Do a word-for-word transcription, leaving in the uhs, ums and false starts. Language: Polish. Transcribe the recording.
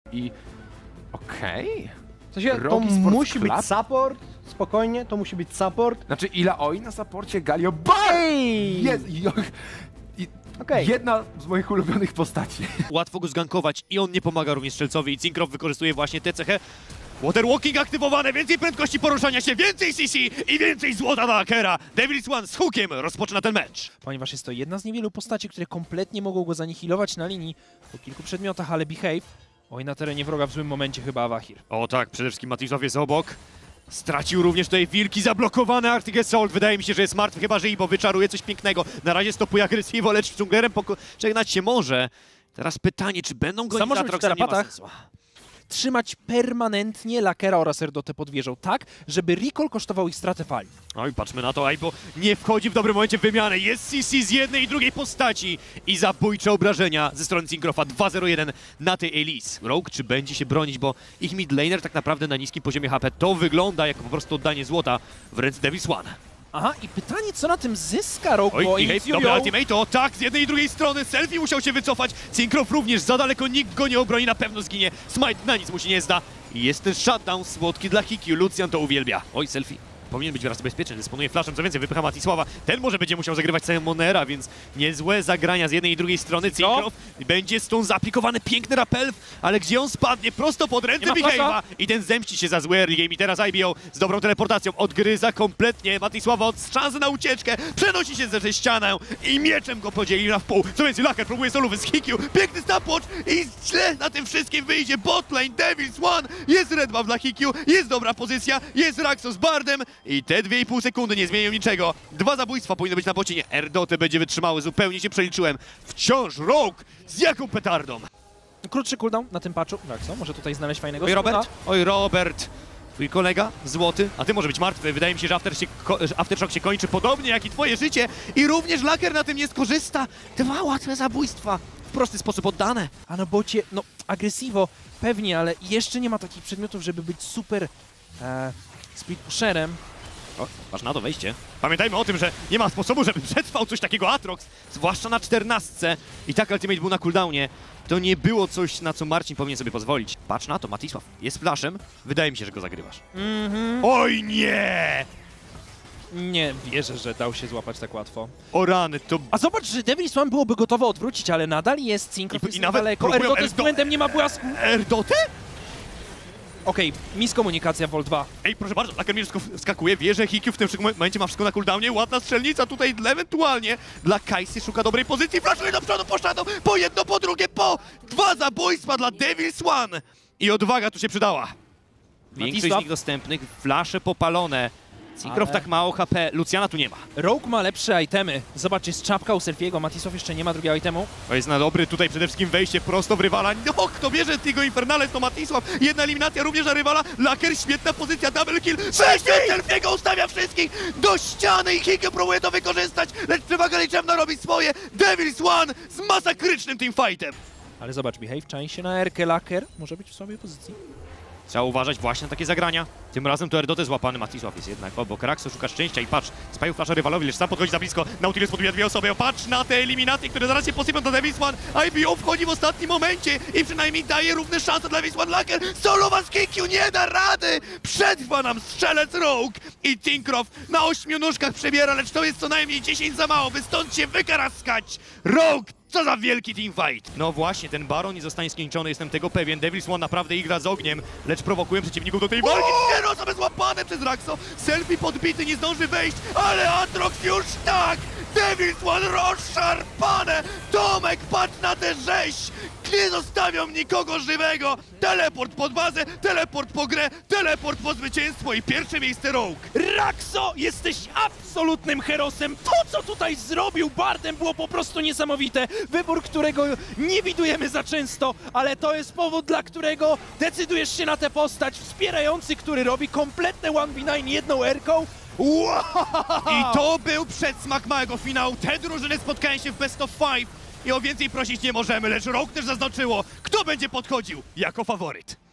I okej. Okay. W sensie, to musi być support, spokojnie, to musi być support. Znaczy, ile oj na supporcie Galio Bej! Jest, okay. Jedna z moich ulubionych postaci. Łatwo go zgankować i on nie pomaga również strzelcowi i Cinkrof wykorzystuje właśnie tę cechę. Waterwalking aktywowane, więcej prędkości poruszania się, więcej C C i więcej złota dla Lakera. Devil's One z hookiem rozpoczyna ten mecz. Ponieważ jest to jedna z niewielu postaci, które kompletnie mogą go zanihilować na linii po kilku przedmiotach, ale Behave, oj na terenie wroga w złym momencie chyba Awahir. O tak, przede wszystkim Matisław jest obok. Stracił również tutaj wilki, zablokowane Arctic Assault. Wydaje mi się, że jest martwy, chyba że Ibo wyczaruje coś pięknego. Na razie stopuje agresywę, lecz dżunglerem żegnać się może. Teraz pytanie, czy będą gonić może być w tarapatach? Trzymać permanentnie Lakera oraz Erdotę pod wieżą, tak, żeby recall kosztował ich stratę fali. Oj, patrzmy na to, Aibo nie wchodzi w dobrym momencie w wymianę. Jest C C z jednej i drugiej postaci i zabójcze obrażenia ze strony Cinkrofa. dwa zero jeden na tej Elise. Rogue czy będzie się bronić, bo ich midlaner tak naprawdę na niskim poziomie H P to wygląda jak po prostu oddanie złota w ręce Devil's One. Aha, i pytanie, co na tym zyska Rogue, Oj, bo inicjują... Dobra, ultimate, o tak, z jednej i drugiej strony, Selfie musiał się wycofać, Cinkrof również za daleko, nikt go nie obroni, na pewno zginie, Smite na nic mu się nie zda i jest ten shutdown słodki dla Hikyu, Lucian to uwielbia. Oj, Selfie powinien być wraz bezpieczny, dysponuje flashem, co więcej, wypycha Matisława, ten może będzie musiał zagrywać całego Monera, więc niezłe zagrania z jednej i drugiej strony, Cinkrof będzie stąd zaaplikowany piękny rapel, ale gdzie on spadnie? Prosto pod ręce Behave'a i ten zemści się za zły early game i teraz I B O z dobrą teleportacją odgryza kompletnie Matisława od szansy na ucieczkę, przenosi się ze ścianę i mieczem go podzieli na wpół, co więcej, Laker próbuje solówy z Hikyu, piękny stopwatch i źle na tym wszystkim wyjdzie botlane, Devil's One, jest red buff dla Hikyu, jest dobra pozycja, jest Raxo z Bardem, i te dwie i pół sekundy nie zmienią niczego. Dwa zabójstwa powinny być na bocinie. Erdotę będzie wytrzymały, zupełnie się przeliczyłem. Wciąż Rogue z jaką petardą. Krótszy cooldown na tym patchu. Raxo może tutaj znaleźć fajnego Oj Robert, oj Robert. Twój kolega, złoty, a ty może być martwy. Wydaje mi się, że Aftershock się kończy podobnie jak i twoje życie. I również Laker na tym nie skorzysta. Dwa łatwe zabójstwa. W prosty sposób oddane. A na bocie, no agresivo, pewnie, ale jeszcze nie ma takich przedmiotów, żeby być super e, speed pusherem. O, masz na to wejście. Pamiętajmy o tym, że nie ma sposobu, żeby przetrwał coś takiego Atrox, zwłaszcza na czternastce. I tak ultimate był na cooldownie. To nie było coś, na co Marcin powinien sobie pozwolić. Patrz na to, Matisław jest flashem. Wydaje mi się, że go zagrywasz. Mm-hmm. Oj nie! Nie wierzę, że dał się złapać tak łatwo. O rany, to... A zobacz, że Devil's One byłoby gotowe odwrócić, ale nadal jest Cinkrof I, i nawet daleko. Erdotę z błędem nie ma błasku. Erdotę? Okej, okay, miskomunikacja Vol dwa. Ej, proszę bardzo, Laker mi wskakuje, wie, że Hikyu w tym momencie ma wszystko na cooldownie, ładna strzelnica tutaj ewentualnie dla Kajsy, szuka dobrej pozycji, flashuje do przodu, poszedł, po jedno, po drugie, po dwa zabójstwa dla Devil's One i odwaga tu się przydała. Większość z nich dostępnych, flasze popalone. Cinkrof ale... tak mało H P, Luciana tu nie ma. Rogue ma lepsze itemy. Zobacz, jest czapka u Selfiego, Matisław jeszcze nie ma drugiego itemu. To jest na dobry tutaj przede wszystkim wejście prosto w rywala. No, kto bierze z tego Infernales, to Matisław. Jedna eliminacja również na rywala. Laker, świetna pozycja, double kill. Wejście Selfiego ustawia wszystkich do ściany i Hikyu próbuje to wykorzystać, lecz przewaga liczebna robi swoje. Devil's One z masakrycznym teamfightem. Ale zobacz, Behave czai się na Erkę, Laker może być w słabej pozycji. Trzeba uważać właśnie na takie zagrania. Tym razem to Erdotę złapany, Matisław jest jednak obok. Raxo szuka szczęścia i patrz, spaju flasza rywalowi, lecz sam podchodzi za blisko. Nautilus podbija dwie osoby, patrz na te eliminacje, które zaraz się posypią do Devil's One. I B O wchodzi w ostatnim momencie i przynajmniej daje równe szanse dla Devil's One. Laker, solowa z Hikyu, nie da rady! Przetrwa nam strzelec Rogue i Cinkrof na ośmiu nóżkach przebiera, lecz to jest co najmniej dziesięć za mało, by stąd się wykaraskać. Rogue! Co za wielki teamfight! No właśnie, ten Baron nie zostanie skończony, jestem tego pewien. Devil's One naprawdę igra z ogniem, lecz prowokują przeciwników do tej walki. Cztery osoby złapane przez Raxo. Selfie podbity, nie zdąży wejść, ale Atrox już tak! Devil's One rozszarpane! Tomek, patrz na tę rzeź! Nie zostawią nikogo żywego! Teleport pod bazę, teleport po grę, teleport po zwycięstwo i pierwsze miejsce Rogue. Raxo, jesteś absolutnym herosem! To, co tutaj zrobił Bardem, było po prostu niesamowite. Wybór, którego nie widujemy za często, ale to jest powód, dla którego decydujesz się na tę postać. Wspierający, który robi kompletne jeden na dziewięć jedną erką. Wow! I to był przedsmak małego finału. Te drużyny spotkają się w best of five i o więcej prosić nie możemy, lecz Rogue też zaznaczyło, kto będzie podchodził jako faworyt.